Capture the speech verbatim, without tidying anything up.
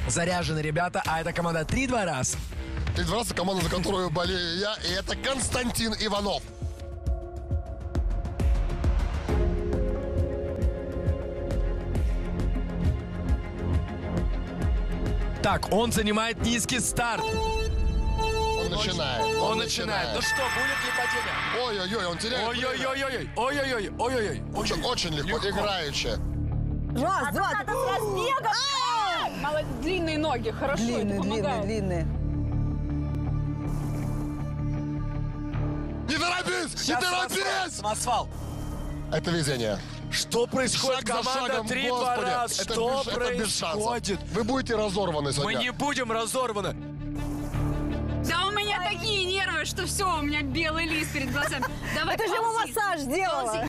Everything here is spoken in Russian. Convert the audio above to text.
Заряжены ребята, а это команда три-два раз. три-два раз команда, за которую болею я, и это Константин Иванов. Так, он занимает низкий старт. Он начинает. Он начинает. Ну что, будет ли падение? Ой-ой-ой, он теряет. Ой-ой-ой-ой-ой. Ой-ой-ой. Ой-ой-ой. Очень, очень легко, играючи. Раз, два, Надо с разбега. Молодец, длинные ноги, хорошо, длинные, это длинные, помогает. длинные. Не торопись! Не торопись! На асфальт. Это везение. Что происходит? Шаг за Команда шагом, три-два господи, раз. это Что без- это без шансов. происходит? Вы будете разорваны Мы сегодня. не будем разорваны. Да у меня такие нервы, что все, у меня белый лист перед глазами. Давай, Это же ему ползи. массаж сделала.